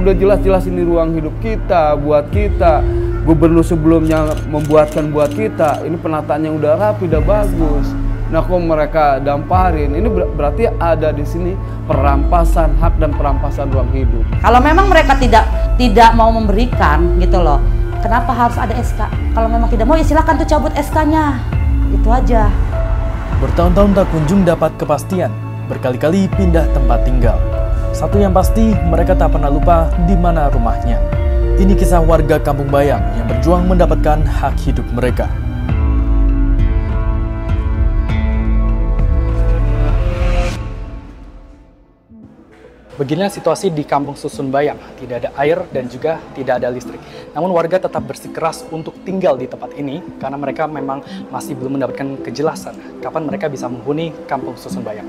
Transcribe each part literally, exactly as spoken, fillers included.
udah jelas-jelas ini ruang hidup kita, buat kita. Gubernur sebelumnya membuatkan buat kita, ini penataannya udah rapi, udah bagus. Nah kok mereka damparin, ini ber berarti ada di sini perampasan hak dan perampasan ruang hidup. Kalau memang mereka tidak tidak mau memberikan gitu loh, kenapa harus ada S K? Kalau memang tidak mau ya silakan tuh cabut S K-nya, itu aja. Bertahun-tahun tak kunjung dapat kepastian, berkali-kali pindah tempat tinggal. Satu yang pasti, mereka tak pernah lupa di mana rumahnya. Ini kisah warga Kampung Bayam yang berjuang mendapatkan hak hidup mereka. Beginilah situasi di Kampung Susun Bayam. Tidak ada air dan juga tidak ada listrik. Namun warga tetap bersikeras untuk tinggal di tempat ini karena mereka memang masih belum mendapatkan kejelasan kapan mereka bisa menghuni Kampung Susun Bayam.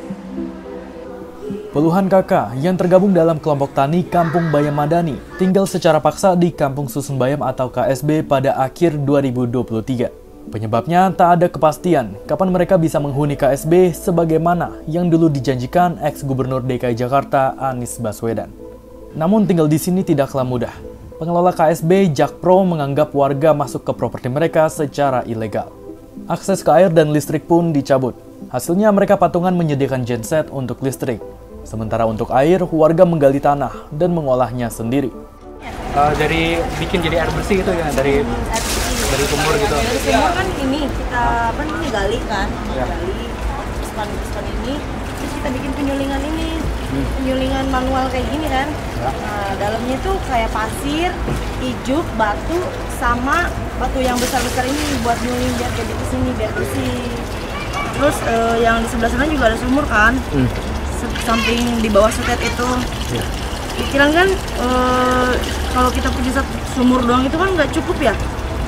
Puluhan kakak yang tergabung dalam kelompok tani Kampung Bayam Madani tinggal secara paksa di Kampung Susun Bayam atau K S B pada akhir dua ribu dua puluh tiga. Penyebabnya tak ada kepastian kapan mereka bisa menghuni K S B sebagaimana yang dulu dijanjikan ex-gubernur D K I Jakarta Anies Baswedan. Namun tinggal di sini tidaklah mudah. Pengelola K S B Jakpro menganggap warga masuk ke properti mereka secara ilegal. Akses ke air dan listrik pun dicabut. Hasilnya mereka patungan menyediakan genset untuk listrik. Sementara untuk air, warga menggali tanah dan mengolahnya sendiri. Uh, dari bikin jadi air bersih itu ya, dari dari sumur gitu. Dari sumur kan ini kita apa namanya gali kan, ya. gali piston-piston ini, terus kita bikin penyulingan ini, hmm. penyulingan manual kayak gini kan. Ya. Nah, dalamnya itu kayak pasir, ijuk, batu, sama batu yang besar-besar ini buat nyuling biar kayak di sini biar bersih. Terus uh, yang di sebelah sana juga ada sumur kan. Hmm. Samping di bawah sutet itu, ya. Pikiran kan e, kalau kita punya satu sumur doang itu kan nggak cukup ya.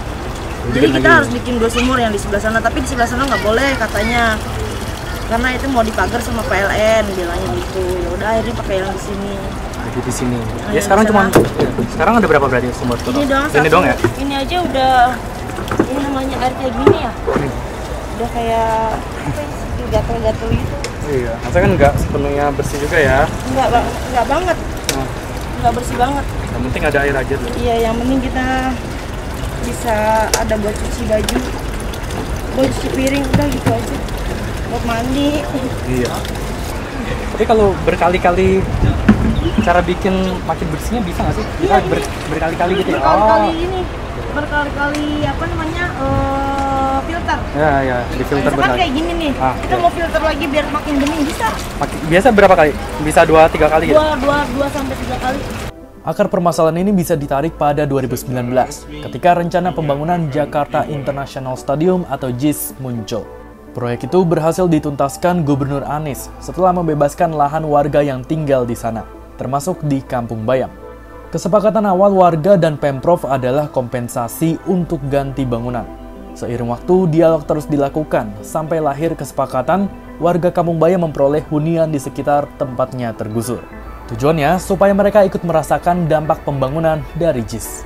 Jadi kita harus bikin dua sumur yang di sebelah sana, tapi di sebelah sana nggak boleh katanya, karena itu mau dipagar sama P L N bilangnya gitu. Ya udah akhirnya pakai yang di sini. Jadi di sini. Nah, ya sekarang cuma ya, sekarang ada berapa berarti sumur total? Ini doang. Ini doang ya? Ini aja udah ini namanya air kayak gini ya. Hmm. Udah kayak apa sih gatel-gatel gitu. Iya, maksudnya kan nggak sepenuhnya bersih juga ya? Nggak, nggak banget. Nah. Nggak bersih banget. Yang penting ada air aja tuh. Iya, yang penting kita bisa ada buat cuci baju, buat cuci piring, udah gitu aja. Buat mandi. Iya. Tapi kalau berkali-kali cara bikin makin bersihnya bisa nggak sih? Bisa iya, ber, berkali-kali gitu ya? Berkali-kali oh. ini, berkali-kali apa namanya uh, filter. Ya ya, di filter nah, kayak gini nih. Ah, kita ya. Mau filter lagi biar makin bening bisa. Biasa berapa kali? Bisa dua tiga kali gitu? Dua dua dua sampai tiga kali. Akar permasalahan ini bisa ditarik pada dua ribu sembilan belas ketika rencana pembangunan Jakarta International Stadium atau J I S muncul. Proyek itu berhasil dituntaskan Gubernur Anies setelah membebaskan lahan warga yang tinggal di sana, termasuk di Kampung Bayam. Kesepakatan awal warga dan Pemprov adalah kompensasi untuk ganti bangunan. Seiring waktu, dialog terus dilakukan sampai lahir kesepakatan warga Kampung Bayam memperoleh hunian di sekitar tempatnya tergusur. Tujuannya supaya mereka ikut merasakan dampak pembangunan dari J I S.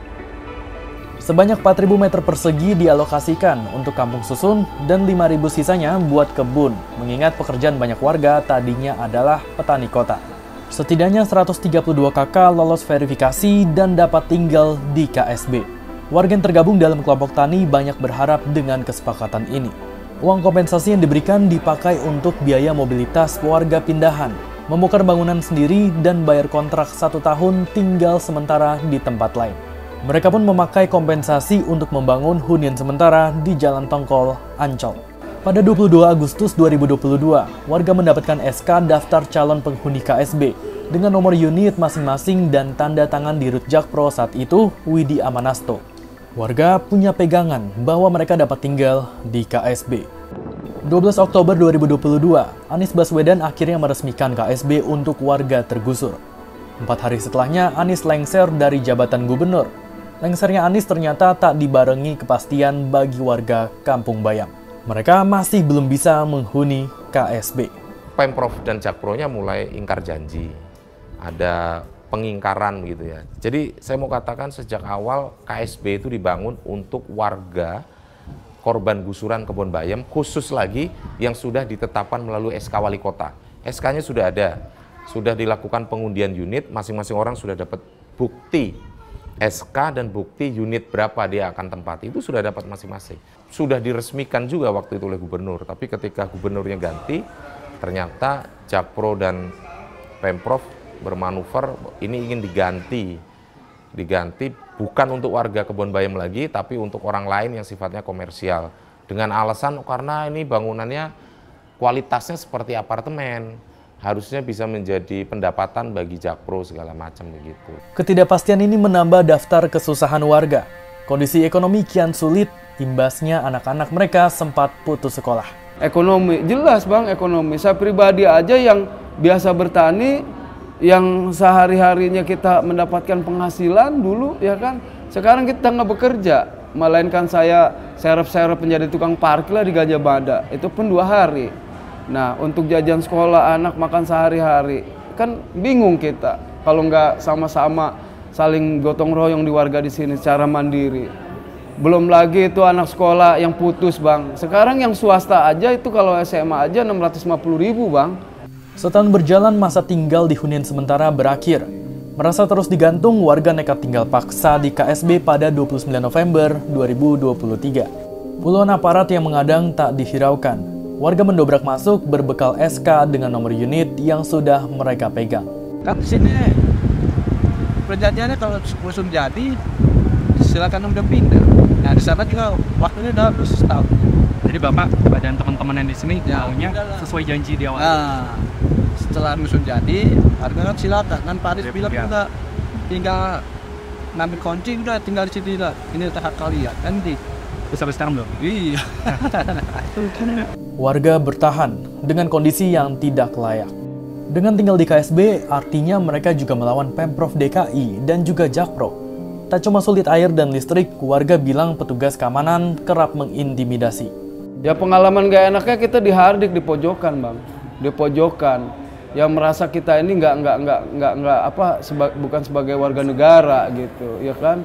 Sebanyak empat ribu meter persegi dialokasikan untuk kampung susun dan lima ribu sisanya buat kebun, mengingat pekerjaan banyak warga tadinya adalah petani kota. Setidaknya seratus tiga puluh dua kakak lolos verifikasi dan dapat tinggal di K S B. Warga yang tergabung dalam kelompok tani banyak berharap dengan kesepakatan ini. Uang kompensasi yang diberikan dipakai untuk biaya mobilitas warga pindahan, membongkar bangunan sendiri dan bayar kontrak satu tahun tinggal sementara di tempat lain. Mereka pun memakai kompensasi untuk membangun hunian sementara di Jalan Tongkol, Ancol. Pada dua puluh dua Agustus dua ribu dua puluh dua, warga mendapatkan S K daftar calon penghuni K S B dengan nomor unit masing-masing dan tanda tangan di Rut Jakpro saat itu, Widi Amanasto. Warga punya pegangan bahwa mereka dapat tinggal di K S B. dua belas Oktober dua ribu dua puluh dua, Anies Baswedan akhirnya meresmikan K S B untuk warga tergusur. Empat hari setelahnya, Anies lengser dari jabatan gubernur. Lengsernya Anies ternyata tak dibarengi kepastian bagi warga Kampung Bayam. Mereka masih belum bisa menghuni K S B. Pemprov dan Jakpro-nya mulai ingkar janji. Ada pengingkaran gitu ya. Jadi saya mau katakan sejak awal K S B itu dibangun untuk warga korban gusuran Kebon Bayam, khusus lagi yang sudah ditetapkan melalui S K Wali Kota. S K-nya sudah ada. sudah dilakukan pengundian unit, masing-masing orang sudah dapat bukti S K dan bukti unit berapa dia akan tempati, itu sudah dapat masing-masing. Sudah diresmikan juga waktu itu oleh gubernur, tapi ketika gubernurnya ganti, ternyata Jakpro dan Pemprov bermanuver ini ingin diganti. Diganti bukan untuk warga Kebon Bayam lagi, tapi untuk orang lain yang sifatnya komersial. Dengan alasan karena ini bangunannya kualitasnya seperti apartemen, harusnya bisa menjadi pendapatan bagi Jakpro segala macam begitu. Ketidakpastian ini menambah daftar kesusahan warga. Kondisi ekonomi kian sulit, imbasnya anak-anak mereka sempat putus sekolah. Ekonomi, jelas Bang, ekonomi. Saya pribadi aja yang biasa bertani, yang sehari-harinya kita mendapatkan penghasilan dulu, ya kan. Sekarang kita nggak bekerja, melainkan saya serep-serep menjadi tukang parkir lah di Gajah Mada. Itu pun dua hari. Nah, untuk jajan sekolah anak makan sehari-hari, kan bingung kita kalau nggak sama-sama saling gotong royong di warga di sini secara mandiri. Belum lagi itu anak sekolah yang putus Bang. Sekarang yang swasta aja itu kalau S M A aja enam ratus lima puluh ribu Bang. Setahun berjalan, masa tinggal di hunian sementara berakhir. Merasa terus digantung, warga nekat tinggal paksa di K S B pada dua puluh sembilan November dua ribu dua puluh tiga. Puluhan aparat yang mengadang tak dihiraukan. Warga mendobrak masuk berbekal S K dengan nomor unit yang sudah mereka pegang. Kan di sini perjanjiannya kalau khusus jadi silakan udah pindah. Nah di sana juga waktunya udah habis setahun. Jadi Bapak dan teman-teman yang di sini ya, maunya sesuai janji di awal. Nah, setelah rusun jadi, harga kan silakan. Kan Pak Aris bilang ya. udah tinggal ngambil kunci, udah tinggal di sini lah. Ini hak kalian kan di. Bisa sekarang belum? Iya. Warga bertahan dengan kondisi yang tidak layak. Dengan tinggal di K S B, artinya mereka juga melawan Pemprov D K I dan juga Jakpro. Tak cuma sulit air dan listrik, warga bilang petugas keamanan kerap mengintimidasi. Ya pengalaman gak enaknya kita dihardik di pojokan Bang, di pojokan. Yang merasa kita ini nggak nggak nggak nggak nggak apa seba, bukan sebagai warga negara gitu, ya kan?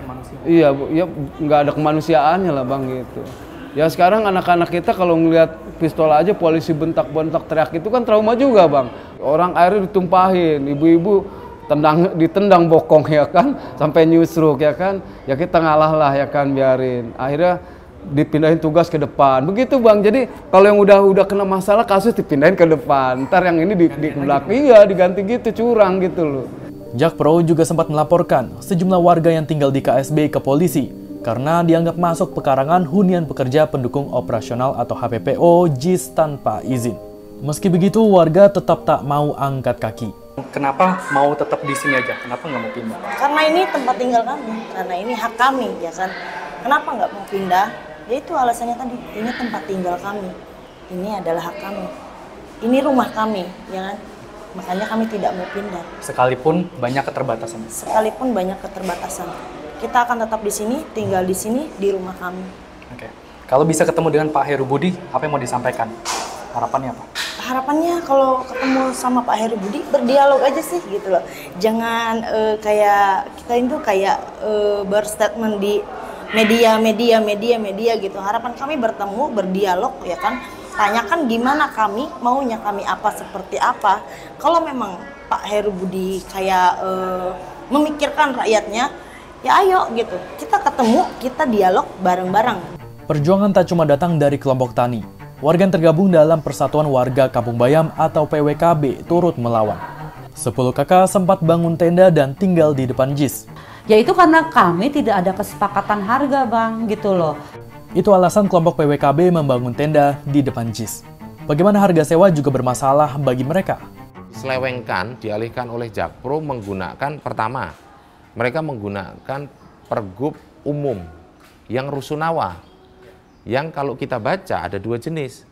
Iya, ya nggak ada kemanusiaannya lah Bang gitu. Ya sekarang anak-anak kita kalau ngelihat pistol aja polisi bentak-bentak teriak itu kan trauma juga Bang. Orang airnya ditumpahin, ibu-ibu tendang ditendang bokong ya kan, sampai nyusruk ya kan. Ya kita ngalah lah ya kan, biarin. Akhirnya dipindahin tugas ke depan. Begitu Bang. Jadi kalau yang udah udah kena masalah kasus dipindahin ke depan. Ntar yang ini di, di belakang iya diganti gitu, curang gitu loh. Jakpro juga sempat melaporkan sejumlah warga yang tinggal di K S B ke polisi karena dianggap masuk pekarangan hunian pekerja pendukung operasional atau H P P O J I S tanpa izin. Meski begitu, warga tetap tak mau angkat kaki. Kenapa mau tetap di sini aja? Kenapa nggak mau pindah? Karena ini tempat tinggal kami, karena ini hak kami, ya kan. Kenapa nggak mau pindah? Ya itu alasannya tadi, ini tempat tinggal kami. Ini adalah hak kami. Ini rumah kami, ya kan. Makanya kami tidak mau pindah. Sekalipun banyak keterbatasan. Sekalipun banyak keterbatasan. Kita akan tetap di sini, tinggal di sini, di rumah kami. Oke. Kalau bisa ketemu dengan Pak Heru Budi, apa yang mau disampaikan? Harapannya apa? Harapannya kalau ketemu sama Pak Heru Budi, berdialog aja sih gitu loh. Jangan uh, kayak kita itu kayak uh, berstatement di media, media, media, media gitu. Harapan kami bertemu, berdialog ya kan. Tanyakan gimana kami, maunya kami apa, seperti apa. Kalau memang Pak Heru Budi kayak uh, memikirkan rakyatnya, ya ayo gitu. Kita ketemu, kita dialog bareng-bareng. Perjuangan tak cuma datang dari kelompok tani. Warga yang tergabung dalam Persatuan Warga Kampung Bayam atau P W K B turut melawan. Sepuluh kakak sempat bangun tenda dan tinggal di depan J I S. Yaitu karena kami tidak ada kesepakatan harga Bang, gitu loh. Itu alasan kelompok P W K B membangun tenda di depan J I S. Bagaimana harga sewa juga bermasalah bagi mereka. Selewengkan dialihkan oleh Jakpro menggunakan, pertama, mereka menggunakan pergub umum yang rusunawa. Yang kalau kita baca ada dua jenis.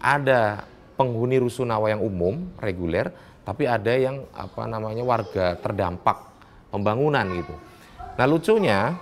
Ada penghuni rusunawa yang umum, reguler, tapi ada yang apa namanya warga terdampak pembangunan gitu. Nah lucunya,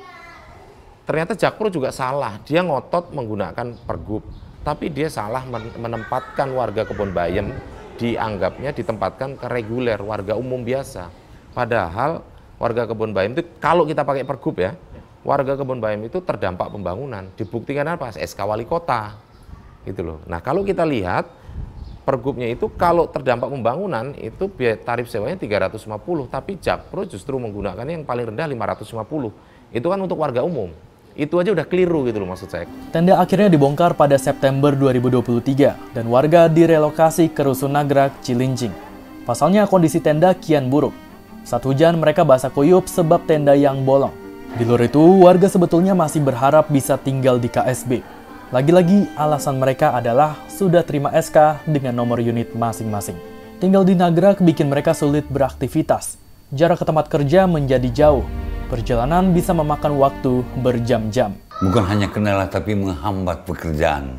ternyata Jakpro juga salah. Dia ngotot menggunakan pergub, tapi dia salah menempatkan warga Kebon Bayam, dianggapnya ditempatkan ke reguler, warga umum biasa. Padahal warga Kebon Bayam itu kalau kita pakai pergub ya, warga Kebon Bayam itu terdampak pembangunan. Dibuktikan apa? S K wali kota. Gitu loh. Nah, kalau kita lihat Pergubnya itu kalau terdampak pembangunan itu biaya tarif sewanya tiga ratus lima puluh, tapi Jakpro justru menggunakannya yang paling rendah lima ratus lima puluh. Itu kan untuk warga umum. Itu aja udah keliru gitu loh maksud saya. Tenda akhirnya dibongkar pada September dua ribu dua puluh tiga dan warga direlokasi ke Rusun Nagrak, Cilincing. Pasalnya kondisi tenda kian buruk. Saat hujan mereka basah kuyup sebab tenda yang bolong. Di luar itu, warga sebetulnya masih berharap bisa tinggal di K S B. Lagi-lagi alasan mereka adalah sudah terima S K dengan nomor unit masing-masing. Tinggal di Nagrak bikin mereka sulit beraktivitas. Jarak ke tempat kerja menjadi jauh. Perjalanan bisa memakan waktu berjam-jam. Bukan hanya kendala tapi menghambat pekerjaan.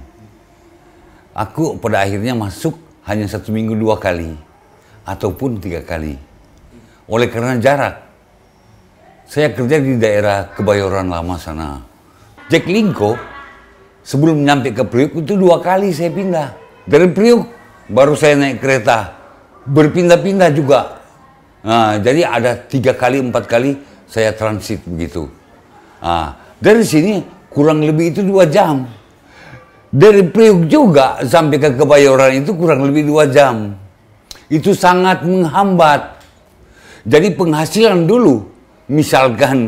Aku pada akhirnya masuk hanya satu minggu dua kali. Ataupun tiga kali. Oleh karena jarak. Saya kerja di daerah Kebayoran Lama sana. Jaklingko, sebelum nyampe ke Priuk itu dua kali saya pindah. Dari Priuk baru saya naik kereta. Berpindah-pindah juga. Nah, jadi ada tiga kali, empat kali saya transit begitu. Nah, dari sini kurang lebih itu dua jam. Dari Priuk juga sampai ke Kebayoran itu kurang lebih dua jam. Itu sangat menghambat. Jadi penghasilan dulu, misalkan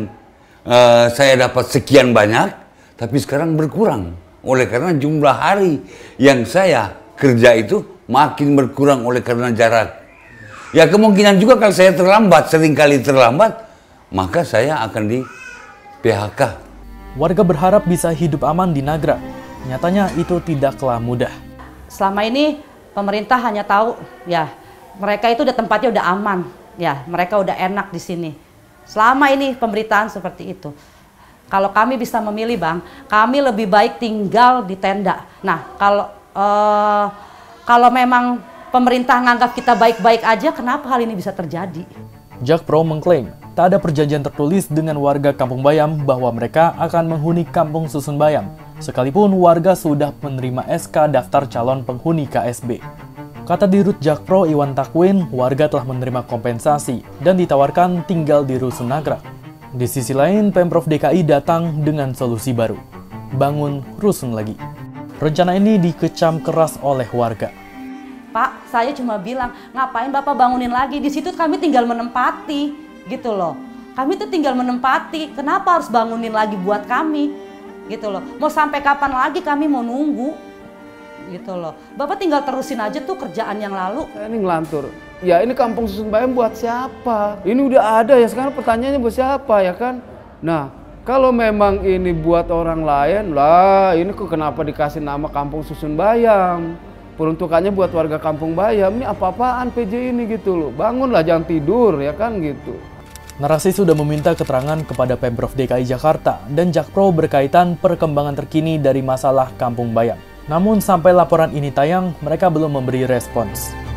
uh, saya dapat sekian banyak, tapi sekarang berkurang. Oleh karena jumlah hari yang saya kerja itu makin berkurang oleh karena jarak. Ya kemungkinan juga kalau saya terlambat, seringkali terlambat, maka saya akan di P H K. Warga berharap bisa hidup aman di Nagrak. Nyatanya itu tidaklah mudah. Selama ini pemerintah hanya tahu ya mereka itu udah tempatnya udah aman, ya mereka udah enak di sini. Selama ini pemberitaan seperti itu. Kalau kami bisa memilih bang, kami lebih baik tinggal di tenda. Nah kalau uh, kalau memang pemerintah nganggap kita baik-baik aja, kenapa hal ini bisa terjadi? Jakpro mengklaim tak ada perjanjian tertulis dengan warga Kampung Bayam bahwa mereka akan menghuni Kampung Susun Bayam, sekalipun warga sudah menerima S K daftar calon penghuni K S B. Kata Dirut Jakpro Iwan Takwin, warga telah menerima kompensasi dan ditawarkan tinggal di Rusun Nagrak. Di sisi lain, Pemprov D K I datang dengan solusi baru, bangun rusun lagi. Rencana ini dikecam keras oleh warga. Pak, saya cuma bilang, ngapain Bapak bangunin lagi? Di situ kami tinggal menempati, gitu loh. Kami tuh tinggal menempati, kenapa harus bangunin lagi buat kami? Gitu loh. Mau sampai kapan lagi kami mau nunggu? Gitu loh. Bapak tinggal terusin aja tuh kerjaan yang lalu. Saya ini ngelantur. Ya ini Kampung Susun Bayam buat siapa? Ini udah ada ya, sekarang pertanyaannya buat siapa ya kan? Nah, kalau memang ini buat orang lain, lah ini kok kenapa dikasih nama Kampung Susun Bayam? Peruntukannya buat warga Kampung Bayam, ini apa-apaan P J ini gitu loh. Bangunlah, jangan tidur ya kan gitu. Narasi sudah meminta keterangan kepada Pemprov D K I Jakarta dan Jakpro berkaitan perkembangan terkini dari masalah Kampung Bayam. Namun sampai laporan ini tayang, mereka belum memberi respons.